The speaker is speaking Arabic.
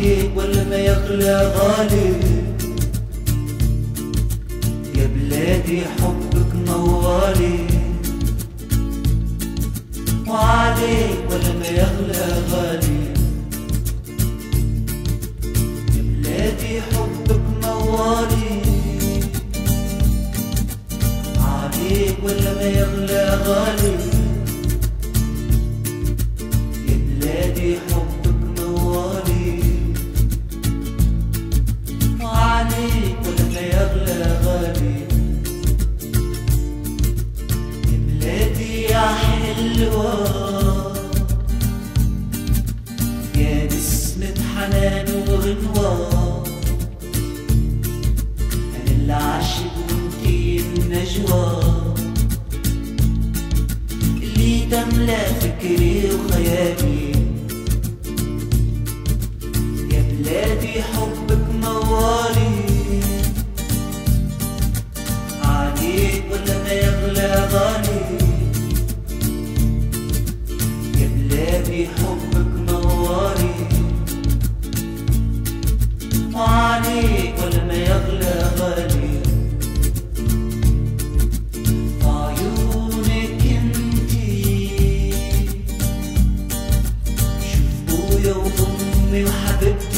عليك ولا ما يغلى غالي. يا بلادي حبك موالي، وعليك ولا ما يغلى غالي. يا بلادي حبك موالي، عليك ولا ما يغلى غالي. يا بلادي حبك موالي، وعليك ولا ما يغلى غالي. يا بلادي يا حلوة، يا نسمة حنان وغنوة، أنا العاشق وانتي النجوى اللي تملأ فكري وخيالي. يا بلادي حبك موالي، عليك ولا ما يغلى غالي. يا بلادي حبك موالي، وعليك ولا ما يغلى غالي. عيونك انتي شوف بويا وامي وحبيبتي